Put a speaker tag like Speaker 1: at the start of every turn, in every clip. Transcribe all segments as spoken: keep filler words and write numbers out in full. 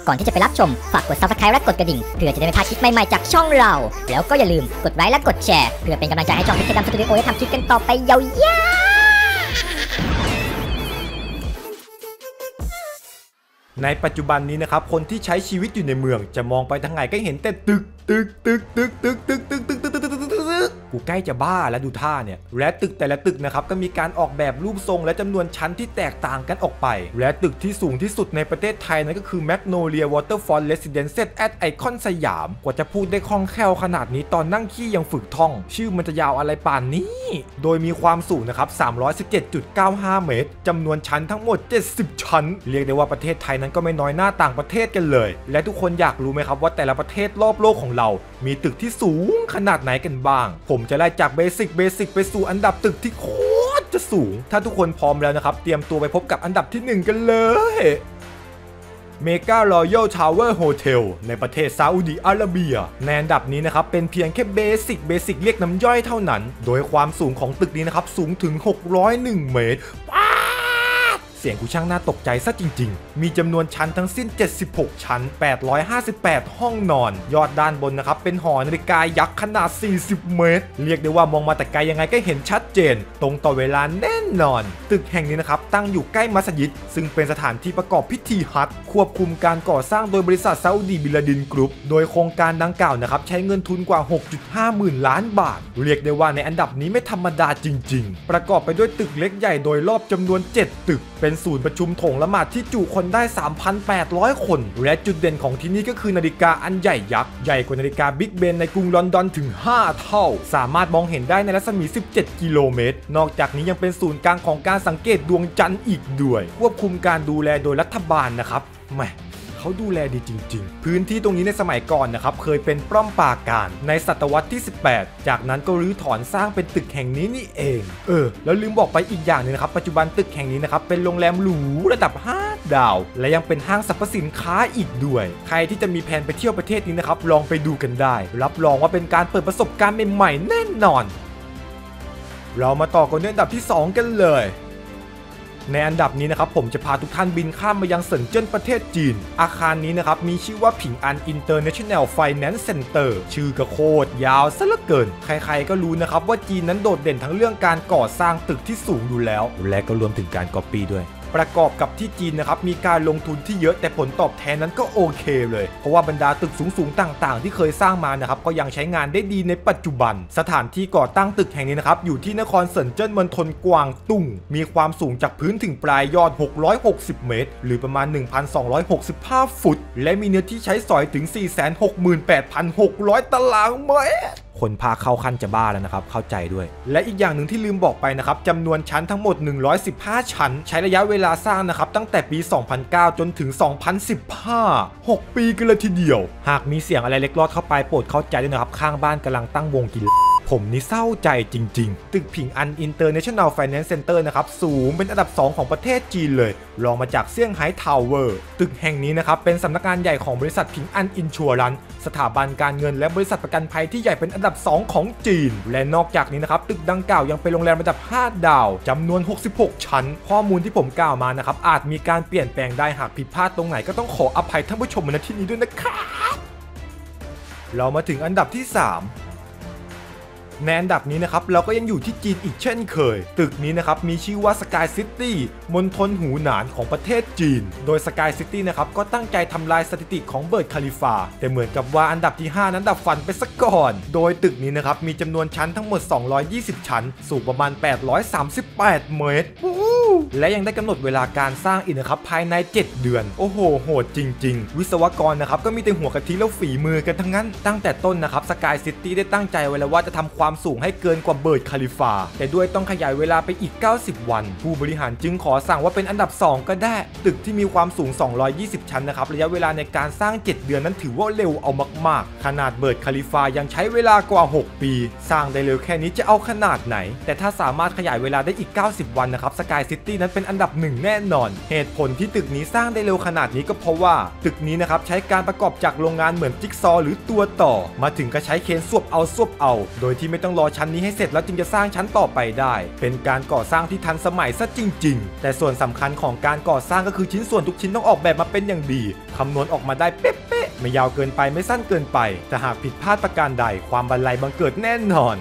Speaker 1: ก่อนที่จะไปรับชมฝากกด ซับสไครบ์ และกดกระดิ่งเพื่อจะได้ไม่พลาดคลิปใหม่ๆจากช่องเราแล้วก็อย่าลืมกดไลค์และกดแชร์เพื่อเป็นกำลังใจให้ช่องพิกดัมสตูดิโอได้ทำคลิปกันต่อไปยาวๆ
Speaker 2: ในปัจจุบันนี้นะครับคนที่ใช้ชีวิตอยู่ในเมืองจะมองไปทางไหนก็เห็นแต่ตึกตึกตึกตึกตึกตึกตึกตึกตึกตึกตึกตึกกูใกล้จะบ้าแล้วดูท่าเนี่ยและตึกแต่ละตึกนะครับก็มีการออกแบบรูปทรงและจำนวนชั้นที่แตกต่างกันออกไปและตึกที่สูงที่สุดในประเทศไทยนั่นก็คือ Magnolia Waterfront Residences at Icon สยามกว่าจะพูดได้คล่องแคล่วขนาดนี้ตอนนั่งขี้ยังฝึกท่องชื่อมันจะยาวอะไรป่านนี้โดยมีความสูงนะครับ สามร้อยสิบเจ็ดจุดเก้าห้า เมตรจำนวนชั้นทั้งหมดเจ็ดสิบชั้นเรียกได้ว่าประเทศไทยนั้นก็ไม่น้อยหน้าต่างประเทศกันเลยและทุกคนอยากรู้ไหมครับว่าแต่ละประเทศรอบโลกของเรามีตึกที่สูงขนาดไหนกันบ้างผมจะไล่จากเบสิกเบสิกไปสู่อันดับตึกที่โคตรจะสูงถ้าทุกคนพร้อมแล้วนะครับเตรียมตัวไปพบกับอันดับที่หนึ่งกันเลยเมกา รอยัล ทาวเวอร์ โฮเทล ในประเทศซาอุดิอาระเบียในอันดับนี้นะครับเป็นเพียงแค่เบสิกเบสิกเรียกน้ำย่อยเท่านั้นโดยความสูงของตึกนี้นะครับสูงถึงหกร้อยเอ็ดเมตรเสียงกูช่างน่าตกใจซะจริงๆมีจำนวนชั้นทั้งสิ้นเจ็ดสิบหกชั้นแปดร้อยห้าสิบแปดห้องนอนยอดด้านบนนะครับเป็นหอนาฬิกายักษ์ขนาดสี่สิบเมตรเรียกได้ว่ามองมาแต่ไกลยังไงก็เห็นชัดเจนตรงต่อเวลาแน่นอนตึกแห่งนี้นะครับตั้งอยู่ใกล้มัสยิดซึ่งเป็นสถานที่ประกอบพิธีฮัจญ์ควบคุมการก่อสร้างโดยบริษัทซาอุดีบิลาดินกรุ๊ปโดยโครงการดังกล่าวนะครับใช้เงินทุนกว่า หกจุดห้า หมื่นล้านบาทเรียกได้ว่าในอันดับนี้ไม่ธรรมดาจริงๆประกอบไปด้วยตึกเล็กใหญ่โดยรอบจำนวนเจ็ดตึกเป็นศูนย์ประชุมโถงละหมาดที่จุคนได้ สามพันแปดร้อย คนและจุดเด่นของที่นี่ก็คือนาฬิกาอันใหญ่ยักษ์ใหญ่กว่านาฬิกาบิ๊กเบนในกรุงลอนดอนถึงห้าเท่าสามารถมองเห็นได้ในรัศมีสิบเจ็ดกิโลเมตรนอกจากนี้ยังเป็นศูนย์กลางของการสังเกตดวงจันทร์อีกด้วยควบคุมการดูแลโดยรัฐบาลนะครับแหมเขาดูแลดีจริงๆพื้นที่ตรงนี้ในสมัยก่อนนะครับเคยเป็นป้อมปราการในศตวรรษที่สิบแปดจากนั้นก็รื้อถอนสร้างเป็นตึกแห่งนี้นี่เองเออแล้วลืมบอกไปอีกอย่างนึงนะครับปัจจุบันตึกแห่งนี้นะครับเป็นโรงแรมหรูระดับห้าดาวและยังเป็นห้างสรรพสินค้าอีกด้วยใครที่จะมีแผนไปเที่ยวประเทศนี้นะครับลองไปดูกันได้รับรองว่าเป็นการเปิดประสบการณ์ใหม่ๆแน่นอนเรามาต่อกันที่อันดับที่สองกันเลยในอันดับนี้นะครับผมจะพาทุกท่านบินข้ามมายังเซินเจิ้นประเทศจีนอาคารนี้นะครับมีชื่อว่าผิงอัน International Finance Center ชื่อก็โคตรยาวซะเหลือเกินใครๆก็รู้นะครับว่าจีนนั้นโดดเด่นทั้งเรื่องการก่อสร้างตึกที่สูงอยู่แล้วและก็รวมถึงการก๊อปปี้ด้วยประกอบกับที่จีนนะครับมีการลงทุนที่เยอะแต่ผลตอบแทนนั้นก็โอเคเลยเพราะว่าบรรดาตึกสูงๆต่างๆที่เคยสร้างมานะครับก็ยังใช้งานได้ดีในปัจจุบันสถานที่ก่อตั้งตึกแห่งนี้นะครับอยู่ที่นครเซินเจิ้นมณฑลกวางตุ้งมีความสูงจากพื้นถึงปลายยอดหกร้อยหกสิบเมตรหรือประมาณ หนึ่งพันสองร้อยหกสิบห้า ฟุตและมีเนื้อที่ใช้สอยถึง สี่แสนหกหมื่นแปดพันหกร้อย ตารางเมตรคนพาเข้าขั้นจะบ้าแล้วนะครับเข้าใจด้วยและอีกอย่างหนึ่งที่ลืมบอกไปนะครับจำนวนชั้นทั้งหมดหนึ่งร้อยสิบห้าชั้นใช้ระยะเวลาสร้างนะครับตั้งแต่ปี สองพันเก้า จนถึง สองพันสิบห้า หก ปีกันเลยทีเดียวหากมีเสียงอะไรเล็กลอดเข้าไปโปรดเข้าใจด้วยนะครับข้างบ้านกำลังตั้งวงกินผมนี่เศร้าใจจริงๆตึกผิงอัน International Finance Center นะครับสูงเป็นอันดับสองของประเทศจีนเลยรองมาจากเซี่ยงไฮ้ทาวเวอร์ตึกแห่งนี้นะครับเป็นสำนักงานใหญ่ของบริษัทผิงอันอินชัวรันสถาบันการเงินและบริษัทประกันภัยที่ใหญ่เป็นอันดับสองของจีนและนอกจากนี้นะครับตึกดังกล่าวยังเป็นโรงแรมระดับห้าดาวจำนวนหกสิบหกชั้นข้อมูลที่ผมกล่าวมานะครับอาจมีการเปลี่ยนแปลงได้หากผิดพลาดตรงไหนก็ต้องขออภัยท่านผู้ชมในที่นี้ด้วยนะครับเรามาถึงอันดับที่สามในอันดับนี้นะครับเราก็ยังอยู่ที่จีนอีกเช่นเคยตึกนี้นะครับมีชื่อว่า Sky City มณฑลหูหนานของประเทศจีนโดย Sky City นะครับก็ตั้งใจทำลายสถิติของเบิร์จคาลิฟาแต่เหมือนกับว่าอันดับที่ห้านั้นดับฝันไปซะก่อนโดยตึกนี้นะครับมีจำนวนชั้นทั้งหมดสองร้อยยี่สิบชั้นสูงประมาณแปดร้อยสามสิบแปดเมตรและยังได้กำหนดเวลาการสร้างอีกนะครับภายในเจ็ดเดือนโอ้โหโหดจริงๆวิศวกรนะครับก็มีแต่หัวกะทิแล้วฝีมือกันทั้งนั้นตั้งแต่ต้นนะครับ Sky City ได้ตั้งใจไว้แล้วว่าจะทำความสูงให้เกินกว่าเบิร์จคาลิฟาแต่ด้วยต้องขยายเวลาไปอีกเก้าสิบวันผู้บริหารจึงขอสั่งว่าเป็นอันดับสองก็ได้ตึกที่มีความสูงสองร้อยยี่สิบชั้นนะครับระยะเวลาในการสร้างเจ็ดเดือนนั้นถือว่าเร็วเอามากๆขนาดเบิร์จคาลิฟายังใช้เวลากว่าหกปีสร้างได้เร็วแค่นี้จะเอาขนาดไหนแต่ถ้าสามารถขยายเวลาได้อีกเก้าสิบวันนะครับ Sky City ตี้นั้นเป็นอันดับหนึ่งแน่นอนเหตุผลที่ตึกนี้สร้างได้เร็วขนาดนี้ก็เพราะว่าตึกนี้นะครับใช้การประกอบจากโรงงานเหมือนจิ๊กซอว์หรือตัวต่อมาถึงก็ใช้เคนสวบเอาสวบเอาโดยที่ไม่ต้องรอชั้นนี้ให้เสร็จแล้วจึงจะสร้างชั้นต่อไปได้เป็นการก่อสร้างที่ทันสมัยซะจริงๆแต่ส่วนสำคัญของการก่อสร้างก็คือชิ้นส่วนทุกชิ้นต้องออกแบบมาเป็นอย่างดีคำนวณออกมาได้เป๊ะๆไม่ยาวเกินไปไม่สั้นเกินไปแต่หากผิดพลาดประการใดความบันไลบังเกิดแน่นอน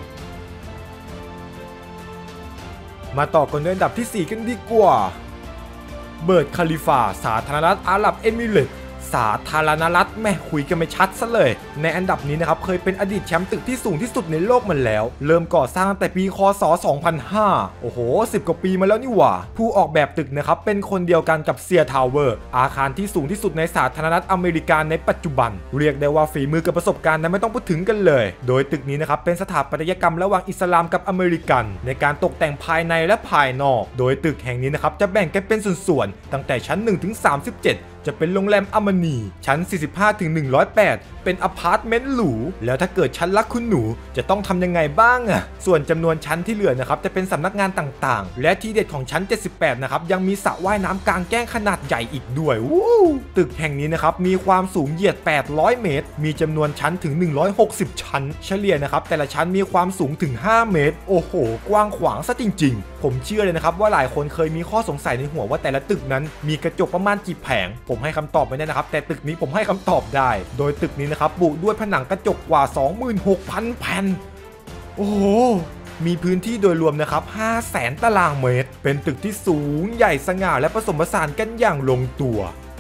Speaker 2: มาต่อกันด้วยอันดับที่สี่กันดีกว่าเบิร์จคาลิฟาสาธารณรัฐอาหรับเอมิเรตส์สาธารณรัฐแม่คุยกันไม่ชัดซะเลยในอันดับนี้นะครับเคยเป็นอดีตแชมป์ตึกที่สูงที่สุดในโลกมาแล้วเริ่มก่อสร้างตั้งแต่ปีคศสองพันห้าโอ้โหสิบกว่าปีมาแล้วนี่หว่าผู้ออกแบบตึกนะครับเป็นคนเดียวกันกับเซียทาวเวอร์อาคารที่สูงที่สุดในสาธารณรัฐอเมริกาในปัจจุบันเรียกได้ว่าฝีมือกับประสบการณ์นั้นไม่ต้องพูดถึงกันเลยโดยตึกนี้นะครับเป็นสถาปัตยกรรมระหว่างอิสลามกับอเมริกันในการตกแต่งภายในและภายนอกโดยตึกแห่งนี้นะครับจะแบ่งกันเป็นส่วนๆตั้งแต่ชั้นหนึ่งถึงสามสิบเจ็ดจะเป็นโรงแรมอมนีชั้น สี่สิบห้าถึงหนึ่งร้อยแปด เป็นอพาร์ตเมนต์หรูแล้วถ้าเกิดชั้นรักคุณหนูจะต้องทำยังไงบ้างอ่ะส่วนจำนวนชั้นที่เหลือนะครับจะเป็นสำนักงานต่างๆและที่เด็ดของชั้นเจ็ดสิบแปดนะครับยังมีสระว่ายน้ำกลางแจ้งขนาดใหญ่อีกด้วยวู้ตึกแห่งนี้นะครับมีความสูงเหยียดแปดร้อยเมตรมีจำนวนชั้นถึงหนึ่งร้อยหกสิบชั้นเฉลี่ยนะครับแต่ละชั้นมีความสูงถึงห้าเมตรโอ้โหกว้างขวางซะจริงๆผมเชื่อเลยนะครับว่าหลายคนเคยมีข้อสงสัยในหัวว่าแต่ละตึกนั้นมีกระจกประมาณกี่แผงผมให้คำตอบไม่ได้นะครับแต่ตึกนี้ผมให้คำตอบได้โดยตึกนี้นะครับบุด้วยผนังกระจกกว่า สองหมื่นหกพัน แผ่นโอ้โหมีพื้นที่โดยรวมนะครับ ห้าแสน ตารางเมตรเป็นตึกที่สูงใหญ่สง่าและผสมผสานกันอย่างลงตัว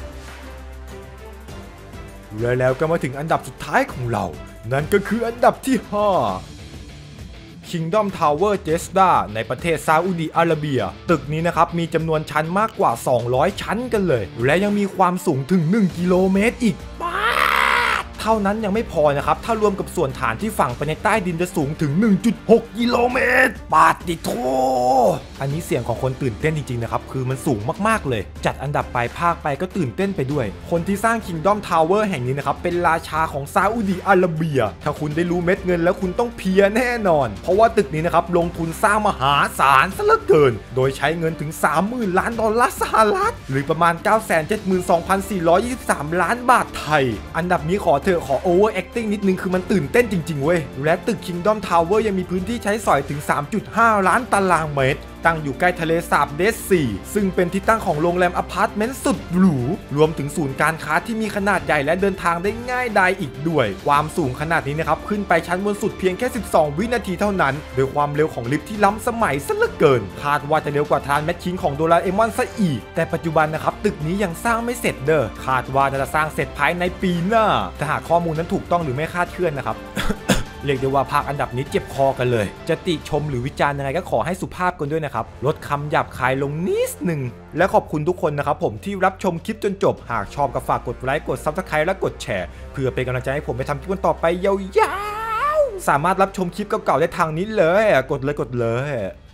Speaker 2: และแล้วก็มาถึงอันดับสุดท้ายของเรานั่นก็คืออันดับที่ห้าKingdom Tower Jeddah ในประเทศซาอุดิอาระเบียตึกนี้นะครับมีจำนวนชั้นมากกว่าสองร้อยชั้นกันเลยและยังมีความสูงถึงหนึ่งกิโลเมตรอีกเท่านั้นยังไม่พอนะครับถ้ารวมกับส่วนฐานที่ฝังไปในใต้ดินจะสูงถึง หนึ่งจุดหก กิโลเมตรปาติโถอันนี้เสียงของคนตื่นเต้นจริงๆนะครับคือมันสูงมากๆเลยจัดอันดับไปภาคไปก็ตื่นเต้นไปด้วยคนที่สร้าง Kingdom Tower แห่งนี้นะครับเป็นราชาของซาอุดิอาระเบียถ้าคุณได้รู้เม็ดเงินแล้วคุณต้องเพียแน่นอนเพราะว่าตึกนี้นะครับลงทุนสร้างมหาศาลซะเหลือเกินโดยใช้เงินถึง สามหมื่น ล้านดอลลาร์สหรัฐหรือประมาณ เก้าแสนเจ็ดหมื่นสองพันสี่ร้อยยี่สิบสาม ล้านบาทไทยอันดับนี้ขอเถอะขอ over acting นิดนึงคือมันตื่นเต้นจริงๆเว้ยและตึก Kingdom Tower ยังมีพื้นที่ใช้สอยถึง สามจุดห้า ล้านตารางเมตรตั้งอยู่ใกล้ทะเลสาบเดดซีซึ่งเป็นที่ตั้งของโรงแรมอพาร์ตเมนต์สุดหรูรวมถึงศูนย์การค้าที่มีขนาดใหญ่และเดินทางได้ง่ายดายอีกด้วยความสูงขนาดนี้นะครับขึ้นไปชั้นบนสุดเพียงแค่สิบสองวินาทีเท่านั้นโดยความเร็วของลิฟต์ที่ล้ำสมัยซะเหลือเกินคาดว่าจะเร็วกว่าทานแมชชีนของโดราเอมอนซะอีกแต่ปัจจุบันนะครับตึกนี้ยังสร้างไม่เสร็จเด้อคาดว่าจะสร้างเสร็จภายในปีหน้าถ้าหากข้อมูลนั้นถูกต้องหรือไม่คาดเคลื่อนนะครับ เรียกได้ว่าภาคอันดับนี้เจ็บคอกันเลยจะติชมหรือวิจารณ์ยังไงก็ขอให้สุภาพกันด้วยนะครับลดคำหยาบคายลงนิดหนึ่งและขอบคุณทุกคนนะครับผมที่รับชมคลิปจนจบหากชอบก็ฝากกดไลค์กด ซับสไครบ์ และกดแชร์เพื่อเป็นกำลังใจให้ผมไปทำคลิปต่อไปยาวๆสามารถรับชมคลิปเก่าๆได้ทางนี้เลยกดเลยกดเลย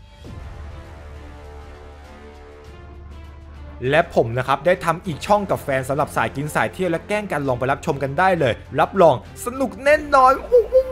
Speaker 2: และผมนะครับได้ทำอีกช่องกับแฟนสำหรับสายกินสายเที่ยวและแกล้งกันลองไปรับชมกันได้เลยรับรองสนุกแน่นอน